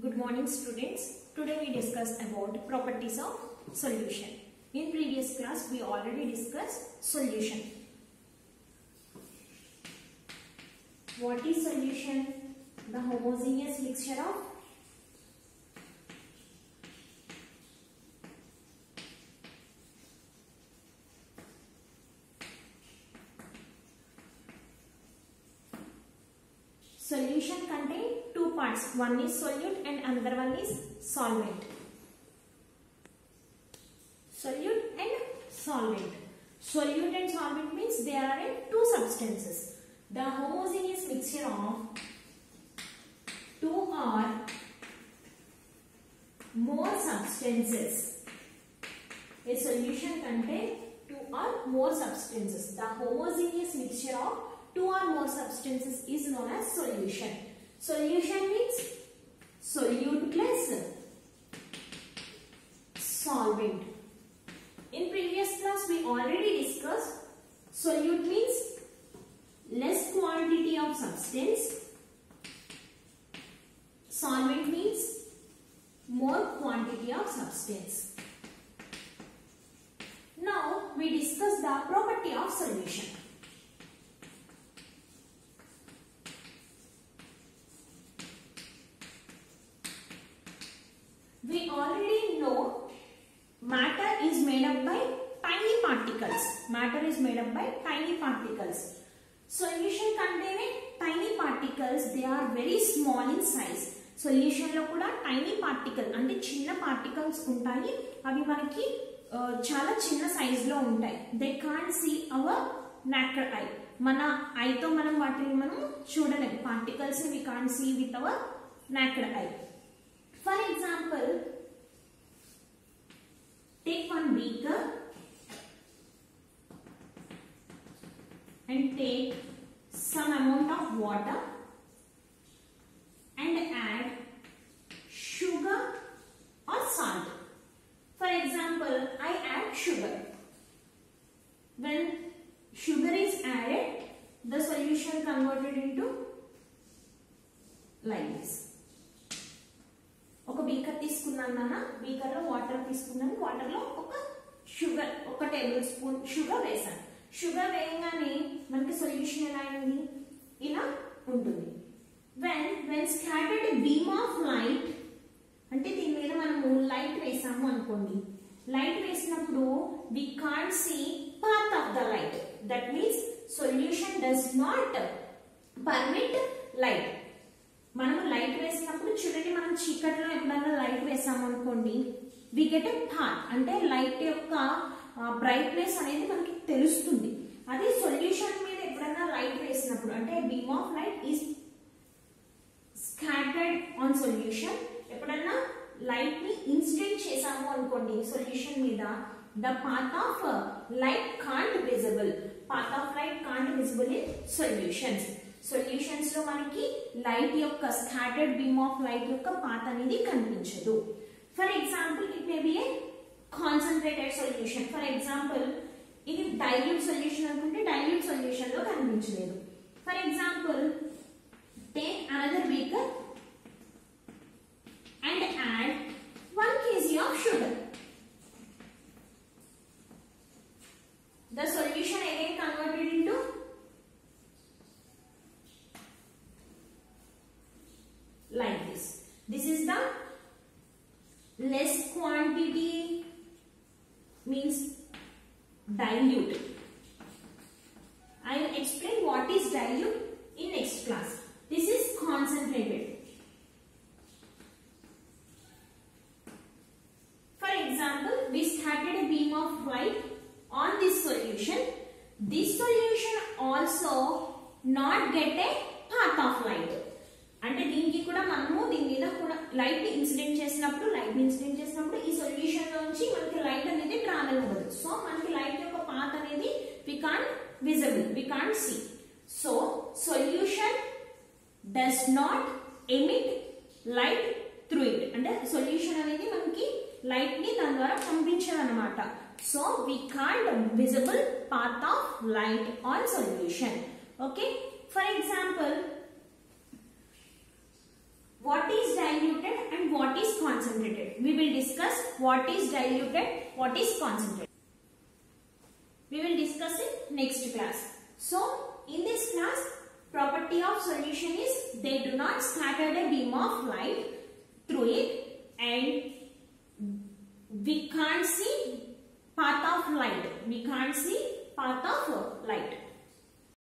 Good morning students. Today we discuss about properties of solution. In previous class we already discussed solution. What is solution? The homogeneous mixture of solution contain two parts. One is solute and another one is solvent. Solute and solvent. Solute and solvent means they are in two substances. The homogeneous mixture of two or more substances. A solution contains two or more substances. The homogeneous mixture of two or more substances is known as solution. Solution means solute plus solvent. In previous class we already discussed solute means less quantity of substance. Solvent means more quantity of substance. Now we discuss the property of solution. We already know matter is made up by tiny particles. Matter is made up by tiny particles. Solution containing tiny particles, they are very small in size. Solution lo kuda tiny particle ante chinna particles untayi. Avi manaki chala chinna size lo untayi. They can't see our naked eye. Mana eye tho manam vatini manam chudalem. Particles ni we can't see with our naked eye. For example, take one beaker and take some amount of water and add sugar or salt. For example, I add sugar. When sugar is added, the solution converted into like this. ఒక beaker తీసుకున్నాను నాన్న, beaker లో water తీసుకున్నాను, water లో ఒక sugar, ఒక tablespoon sugar వేసాను. Sugar వేయగానే మనకి సొల్యూషన్ ఎలా అయింది, ఇలా ఉంటుంది. when scattered a beam of light, అంటే దీని మీద మనము లైట్ వేసాము అనుకోండి, లైట్ వేసినప్పుడు we can't see path of the light. That means solution does not permit light. మనము లైట్ వేసినప్పుడు చూడండి, మనం చీకట్లో ఎప్పుడైనా లైట్ వేసాము అనుకోండి, వి గెట్ ఎ పాత్, అంటే లైట్ యొక్క బ్రైట్నెస్ అనేది మనకి తెలుస్తుంది. అదే సొల్యూషన్ మీద ఎప్పుడైనా లైట్ వేసినప్పుడు, అంటే beam of light is scattered on solution, ఎప్పుడైనా లైట్ ని ఇన్సిడెంట్ చేసాము అనుకోండి సొల్యూషన్ మీద, the path of light can't visible. Path of light can't visible in solutions. Solutions లో మనకి లైట్ యొక్క స్కాటర్డ్ బీమ్ ఆఫ్ లైట్ యొక్క పాత్ అనేది కనిపించదు. For example it may be a concentrated solution. For example ఇది dilute solution అనుకుంటే dilute solution లో కనిపించలేదు. For example take another beaker and add 1 kg of sugar. The solution again converted into like this. This is the less quantity, means dilute. I will explain what is dilute in next class. This is concentrated. For example, we started a beam of light on this solution. This solution also not get a path of light. అంటే దీనికి కూడా మనము దీని మీద కూడా light ని incident చేసినప్పుడు ఈ సొల్యూషన్ నుంచి మనకి లైట్ అనేది ట్రావెల్ అవ్వదు. సో మనకి లైట్ యొక్క పాత్ అనేది we can't visible, we can't see. So solution does not emit light through it, అంటే సొల్యూషన్ అనేది మనకి లైట్ ని దాని ద్వారా పంపించదు అనమాట. So we can't visible path of light on solution. Okay, for example what is diluted and concentrated. We will discuss what is diluted, what is concentrated. We will discuss it next class. So in this class, property of solution is they do not scatter a beam of light through it, and we can't see path of light. We can't see path of light.